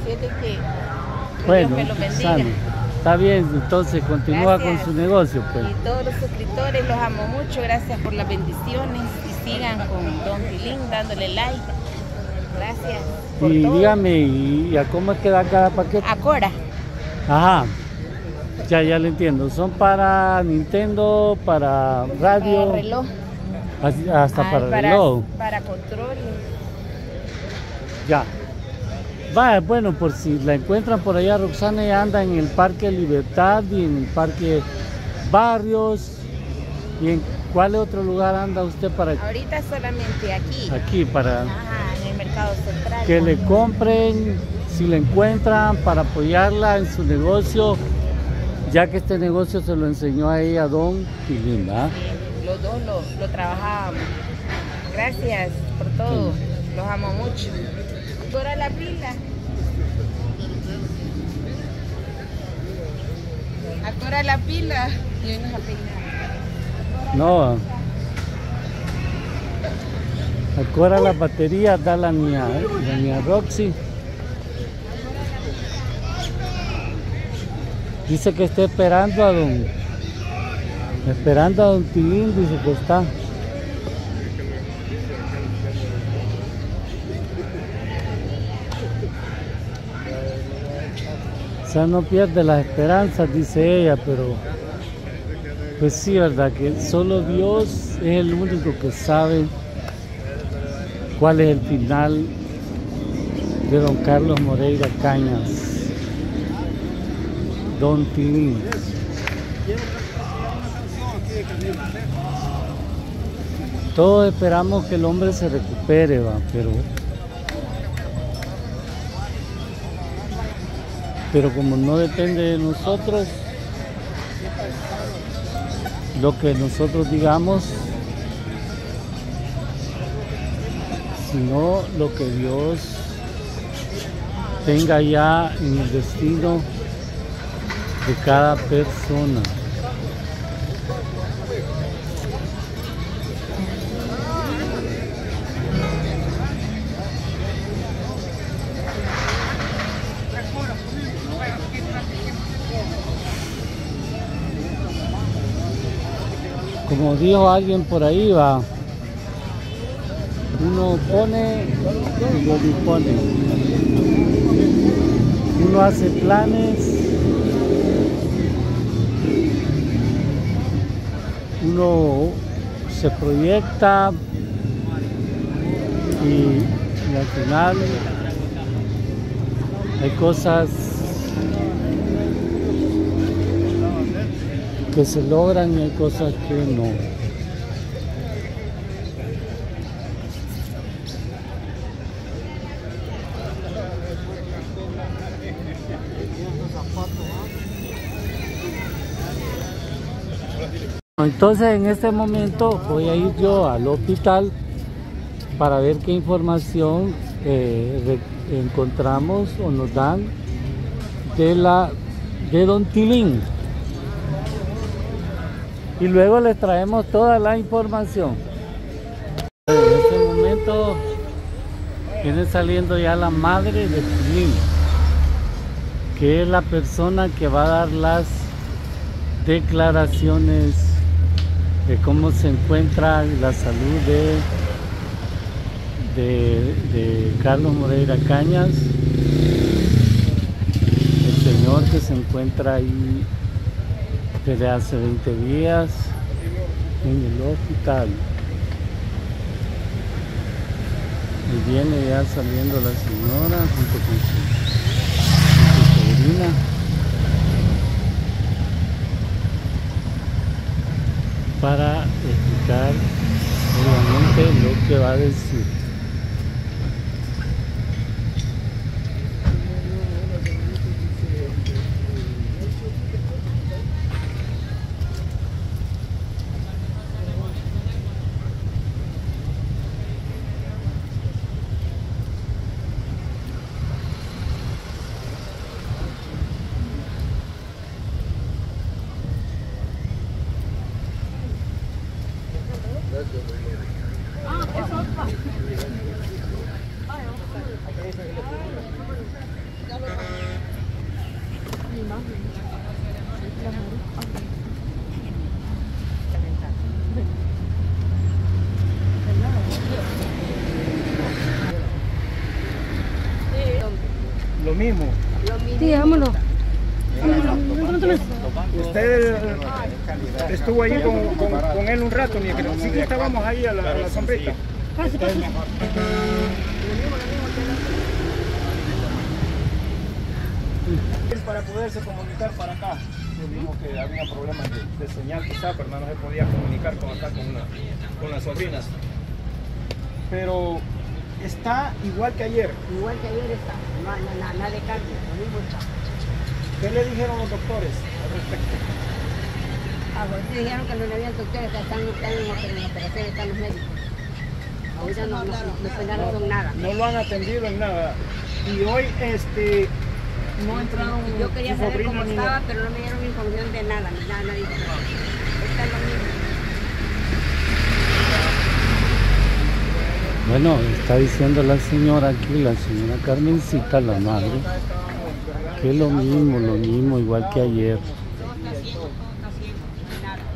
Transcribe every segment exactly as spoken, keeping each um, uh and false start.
bendeciendo y que, que bueno, Dios me lo bendiga. sano. Está bien, entonces continúa Gracias. con su negocio, pues. Y todos los suscriptores los amo mucho, gracias por las bendiciones y sigan con Don Tilín dándole like. Gracias. Por Y todo. dígame, ¿y a cómo queda cada paquete? A Cora. Ajá, ya, ya le entiendo. Son para Nintendo, para radio, Para reloj. así- hasta Ah, para, para reloj. Para control. Ya. Vaya, bueno, por si la encuentran por allá, Roxana ya anda en el Parque Libertad y en el Parque Barrios. ¿Y en cuál otro lugar anda usted para Ahorita solamente aquí. aquí? Para Ajá, en el mercado central. que le compren, si la encuentran, para apoyarla en su negocio, ya que este negocio se lo enseñó a ella Don Tilín, ¿verdad? Sí, los dos lo, lo trabajábamos. Gracias por todo. Sí. Los amo mucho. Ahora la pila. Ahora la pila. Y hoy nos a peinar. No. Ahora la batería da la mía, la mía Roxy. Dice que está esperando a don, esperando a Don Tilín, dice que está. O sea, no pierde las esperanzas, dice ella, pero pues sí, verdad que solo Dios es el único que sabe cuál es el final de Don Carlos Moreira Cañas, Don Tilín. Todos esperamos que el hombre se recupere, va, pero pero como no depende de nosotros, lo que nosotros digamos, sino lo que Dios tenga ya en el destino de cada persona. Como dijo alguien por ahí, va, uno pone y lo dispone. Uno hace planes, uno se proyecta y, y al final hay cosas que se logran y hay cosas que no. Entonces en este momento voy a ir yo al hospital para ver qué información eh, encontramos o nos dan de la de Don Tilín. Y luego les traemos toda la información. En este momento viene saliendo ya la madre de Tilín, que es la persona que va a dar las declaraciones de cómo se encuentra la salud de, de, de Carlos Moreira Cañas, el señor que se encuentra ahí desde hace veinte días en el hospital. Y viene ya saliendo la señora junto con su, con su sobrina. Para explicar obviamente lo que va a decir. Lo mismo. Sí, vámonos. Usted estuvo ahí con, con, con él un rato, ni creo. Sí que estábamos ahí a la, a la sombrita. Pase, pase. Para poderse comunicar para acá. Vimos que había problemas de, de señal quizá, pero no se podía comunicar con acá con, una, con las sobrinas. Pero está igual que ayer. Igual que ayer está. No hay nada, nada de cambio. Lo mismo está. ¿Qué le dijeron los doctores al respecto? Ah, pues dijeron que no le habían doctores, que están, están en operación, están los médicos. Ahorita no, no, no, no pegaron con nada. No lo han atendido en nada. Y hoy este no entraron. Yo quería su saber sobrino cómo ni estaba, nada. pero no me dieron información de nada, ni nada, nadie. Está lo mismo. Bueno, está diciendo la señora aquí, la señora Carmencita, la madre, que es lo mismo, lo mismo, igual que ayer. Todo está ciego, todo está ciego, no hay nada.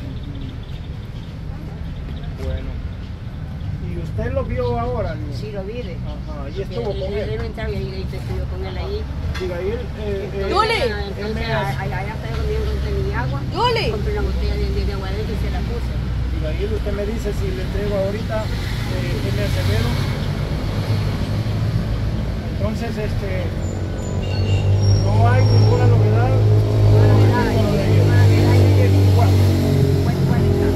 Bueno. ¿Y usted lo vio ahora? ¿No? Sí, lo vi. de- Ajá, y estuvo Le- con le- él. le entraba y ahí estuvo con él ahí. Diga, y él, eh, eh, Entonces, él entonces, me allá hace- allá está conmigo, entonces mi agua. Compré una botella de, de, de agua de y se la puse. diga, y él, usted me dice si le entrego ahorita eh, M. Acevedo. Entonces, este, no hay ninguna novedad. No hay nada, Con lo de y- ayer. no hay nada, y- Ayer igual. Pues, igual está.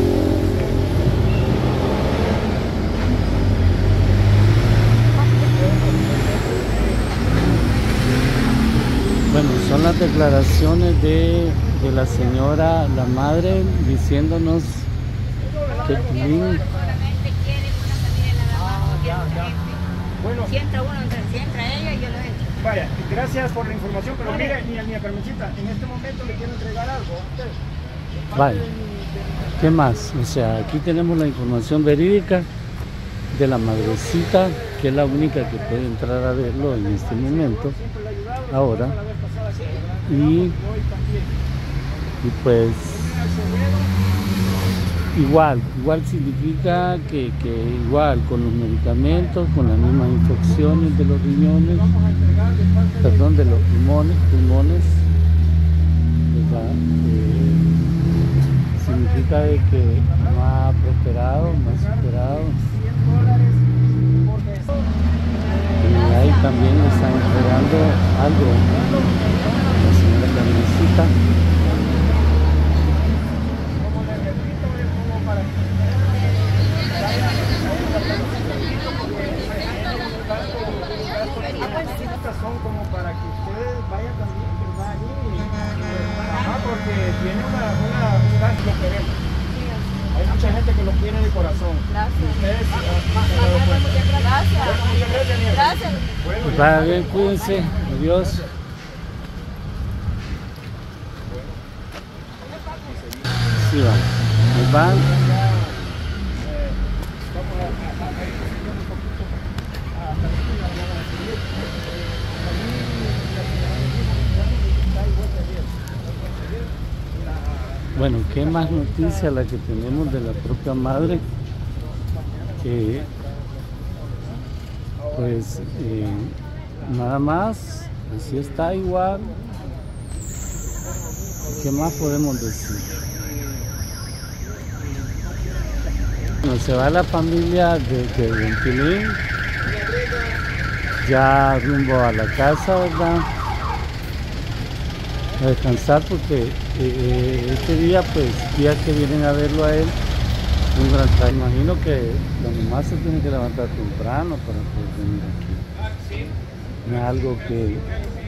Bueno, son las declaraciones de, de la señora, la madre, diciéndonos que Tilín, Solamente quiere una familia nada más, no quiere mucha gente. Bueno, Si entra uno, entra- si entra ella, yo lo entro. vaya, gracias por la información, pero mire, ni a mi Carmencita, en este momento le quiero entregar algo a usted. vale, ¿qué más? O sea, aquí tenemos la información verídica de la madrecita, que es la única que puede entrar a verlo en este momento, ahora, y, y pues igual, igual significa que, que igual con los medicamentos, con las mismas infecciones de los riñones, perdón, de los pulmones, pulmones, ¿verdad? Eh, significa de que no ha prosperado, no ha superado. Y ahí también le están entregando algo a la señora Carmencita. Como le repito, es como para Estas son como para que ustedes vayan también, ¿verdad? Allí. Ajá, porque tiene una, una, un gasto que ver. Hay mucha gente que lo quiere de corazón. Gracias. Ustedes, ah, se han dado cuenta. Gracias. Bueno, muchas gracias, Nieves. Gracias. Bueno, ya. Vaya bien, cuídense, adiós. Sí, va. Ahí van. Bueno, qué más noticia la que tenemos de la propia madre, que pues eh, nada más, así está igual. ¿Qué más podemos decir? Bueno, se va la familia de, de Don Tilín, ya rumbo a la casa, ¿verdad? A descansar porque eh, este día, pues, días que vienen a verlo a él, un gran trabajo. Imagino que la mamá se tiene que levantar temprano para poder venir aquí. No es algo que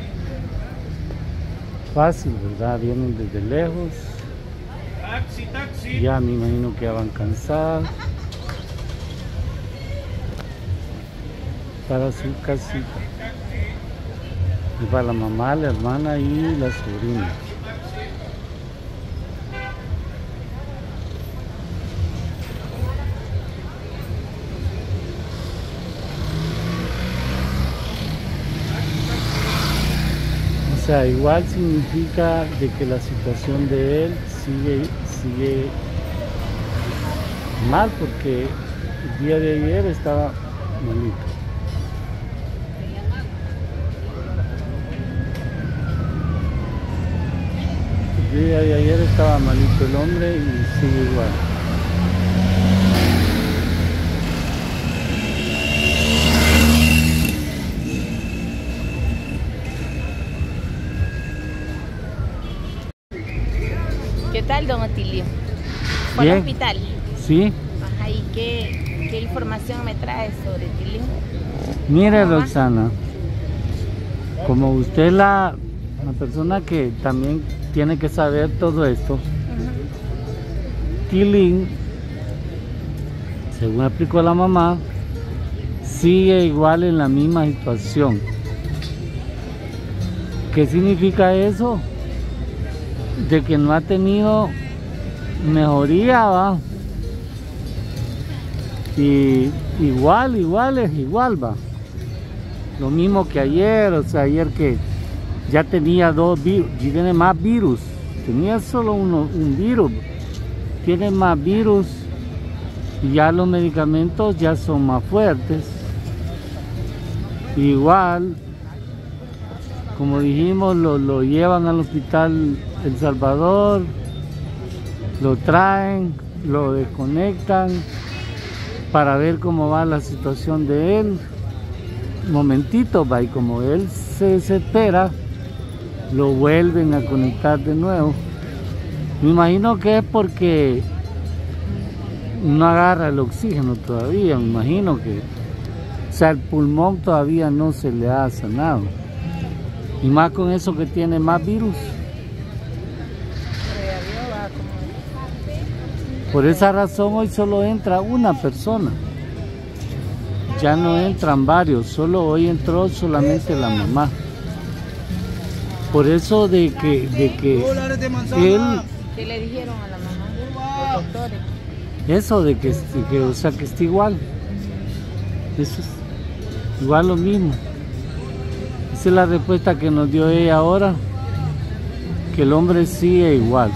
fácil, ¿verdad? Vienen desde lejos. Taxi, taxi. Ya me imagino que ya van cansados para su casita. Y para la mamá, la hermana y la sobrina. O sea, igual significa de que la situación de él sigue, sigue mal, porque el día de ayer estaba malito. día de ayer estaba malito el hombre y sigue igual. ¿Qué tal, don Otilio? ¿Fue al Bien. hospital? Sí. Ajá, ¿y qué, qué información me trae sobre Tilín? Mire, Ajá. Roxana, como usted es la, la persona que también tiene que saber todo esto, Ujú. Tilín, según explicó la mamá, sigue igual en la misma situación. ¿Qué significa eso? De que no ha tenido mejoría, va. Y igual, igual es igual, va. Lo mismo que ayer, o sea, ayer que ya tenía dos virus, y tiene más virus. Tenía solo uno, un virus, tiene más virus y ya los medicamentos ya son más fuertes. Igual, como dijimos, lo, lo llevan al hospital El Salvador, lo traen, lo desconectan para ver cómo va la situación de él. Un momentito, va, y como él se desespera, lo vuelven a conectar de nuevo. Me imagino que es porque no agarra el oxígeno todavía, me imagino que, o sea, el pulmón todavía no se le ha sanado. Y más con eso que tiene más virus. Pero ya vio, va como... Por esa razón hoy solo entra una persona. Ya no entran varios, solo hoy entró solamente la mamá. Por eso de que, de que él, ¿Qué le dijeron a la mamá? Los doctores. eso de que, de que, o sea, que está igual. Eso es igual lo mismo. Esa es la respuesta que nos dio ella ahora, que el hombre sigue igual.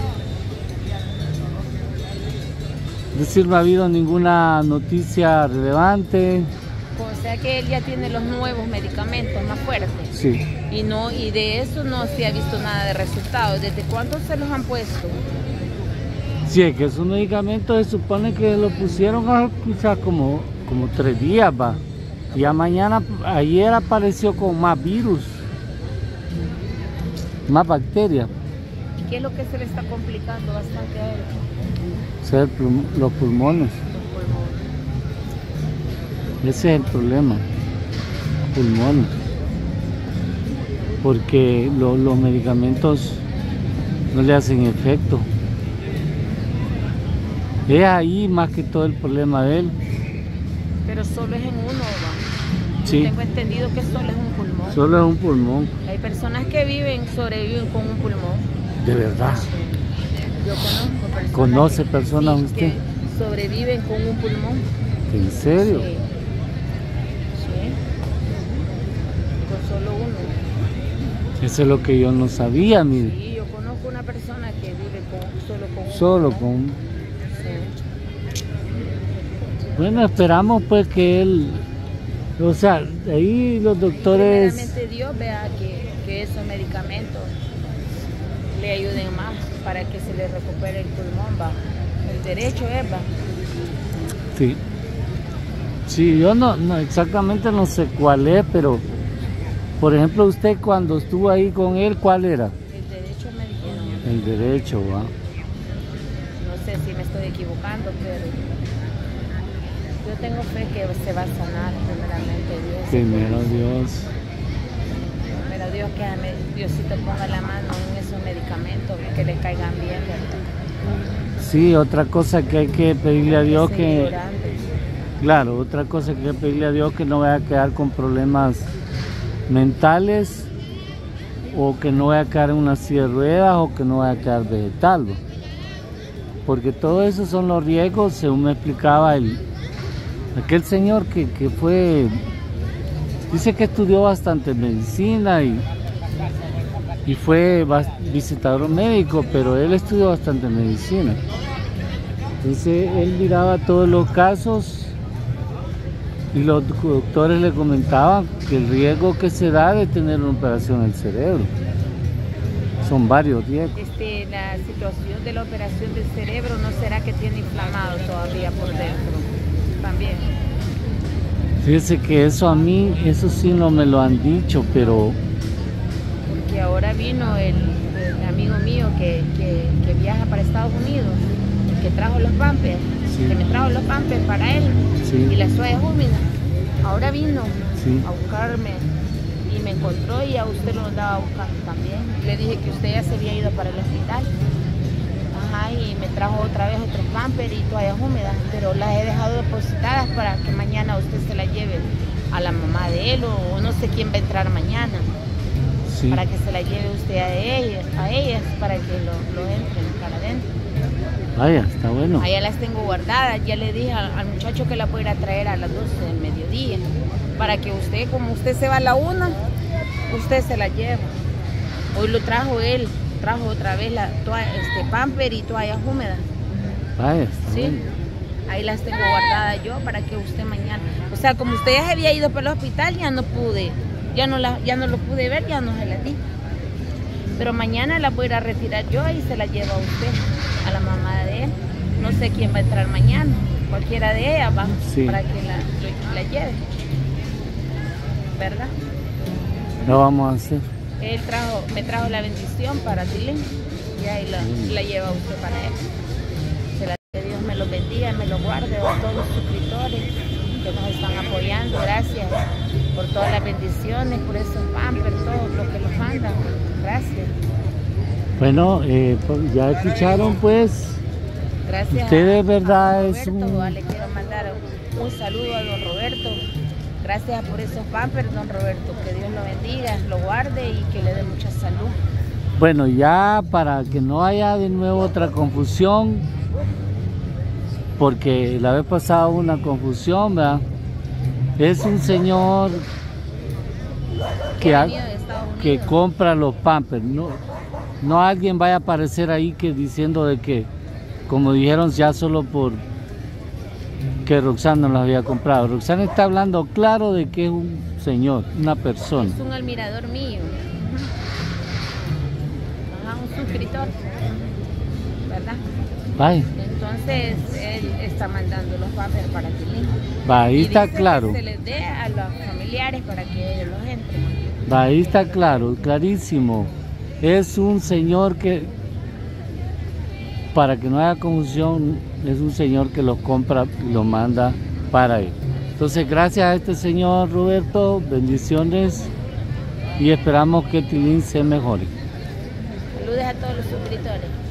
Es decir, no ha habido ninguna noticia relevante. O sea que él ya tiene los nuevos medicamentos más fuertes. Sí. Y no, y de eso no se ha visto nada de resultados. ¿Desde cuándo se los han puesto? Sí, es que esos medicamentos se supone que lo pusieron a quizás como, como tres días, va. Y ya mañana, ayer apareció con más virus, más bacterias. ¿Y qué es lo que se le está complicando bastante a él? O sea, el plum- los pulmones. Los pulmones. Ese es el problema, pulmones. Porque lo- los medicamentos no le hacen efecto. Es ahí más que todo el problema de él. Pero solo es en uno, va. Sí, Tengo entendido que solo es un pulmón. solo es un pulmón, Hay personas que viven, sobreviven con un pulmón. de verdad. Yo conozco personas. ¿Conoce que- personas sí, usted? que sobreviven con un pulmón. ¿En serio? Sí. Sí. Con solo uno. Eso es lo que yo no sabía, mire. Sí, yo conozco una persona que vive con, solo con un Solo pulmón. con... Sí. Bueno, esperamos pues que él... O sea, ahí los doctores... Primeramente Dios vea que, que esos medicamentos le ayuden más para que se le recupere el pulmón, va. El derecho es, va. Sí. Sí, yo no, no exactamente no sé cuál es, pero... Por ejemplo, usted cuando estuvo ahí con él, ¿cuál era? El derecho me dijeron. El derecho, ¿va? No sé si me estoy equivocando, pero yo tengo fe que se va a sanar primeramente Dios. Primero Dios. Pero Dios que me- Diosito ponga la mano en esos medicamentos, que le caigan bien, ¿verdad? Sí, otra cosa que hay que pedirle a Dios Seguir que... orando. Claro, otra cosa que hay que pedirle a Dios que no vaya a quedar con problemas mentales, o que no vaya a quedar en una silla de ruedas, o que no vaya a quedar vegetal, ¿no? Porque todo eso son los riesgos, según me explicaba el, aquel señor que, que fue, dice que estudió bastante medicina y, y fue bas- visitador médico, pero él estudió bastante medicina. Entonces él miraba todos los casos y los doctores le comentaban que el riesgo que se da de tener una operación en el cerebro. Son varios, Diego. Este, la situación de la operación del cerebro, ¿no será que tiene inflamado todavía por dentro? También. Fíjese que eso a mí, eso sí no me lo han dicho, pero... Porque ahora vino el, el amigo mío que, que, que viaja para Estados Unidos, que trajo los pampers, Sí. que me trajo los pampers para él, Sí. y las toallas húmedas. Ahora vino Sí. a buscarme y me encontró y a usted lo andaba buscando también. Le dije que usted ya se había ido para el hospital. Ajá, y me trajo otra vez otros pampers y toallas húmedas, pero las he dejado depositadas para que mañana usted se las lleve a la mamá de él o no sé quién va a entrar mañana. Sí. Para que se la lleve usted a ellas, a ellas para que lo, lo entren para adentro. Vaya, está bueno. Allá las tengo guardadas, ya le dije al, al muchacho que la puede ir a traer a las doce del mediodía, para que usted, como usted se va a la una, usted se la lleva. Hoy lo trajo él, trajo otra vez la toalla, este pamper y toallas húmedas. Vaya, está Sí, bueno. ahí las tengo guardadas yo para que usted mañana, o sea, como usted ya se había ido para el hospital, ya no pude, ya no, la, ya no lo pude ver, ya no se las di. Pero mañana la voy a ir a retirar yo y se la lleva a usted, a la mamá de él. No sé quién va a entrar mañana, cualquiera de ellas va, Sí. para que la, lo- la lleve. ¿Verdad? Lo vamos a hacer. Él trajo, me trajo la bendición para Tilín y ahí la, la lleva usted para él. Que, la, que Dios me los bendiga, me los guarde, a todos los suscriptores que nos están apoyando. Gracias por todas las bendiciones, por esos pampers, todo lo que nos mandan. Gracias. Bueno, eh, pues, ya escucharon pues. Gracias. Usted de a- verdad a es Roberto, un- Le quiero mandar un saludo a don Roberto. Gracias por esos pampers, don Roberto. Que Dios lo bendiga, lo guarde y que le dé mucha salud. Bueno, ya para que no haya de nuevo otra confusión, porque la vez pasada hubo una confusión, ¿verdad? Es un señor que, ha ha- venido de Estados que Unidos. compra los pampers. No, no alguien vaya a aparecer ahí que diciendo de que, como dijeron, ya solo por que Roxana los había comprado. Roxana está hablando claro de que es un señor, una persona. Es un admirador mío. Ajá, un suscriptor. ¿Verdad? Vaya, Entonces él está mandando los pampers para Tilín. va, ahí Y está dice claro. que se les dé a los familiares para que ellos los entren. Va, ahí está claro, clarísimo. Es un señor que, para que no haya confusión, es un señor que los compra y los manda para él. Entonces, gracias a este señor Roberto, bendiciones y esperamos que Tilín se mejore. Saludos a todos los suscriptores.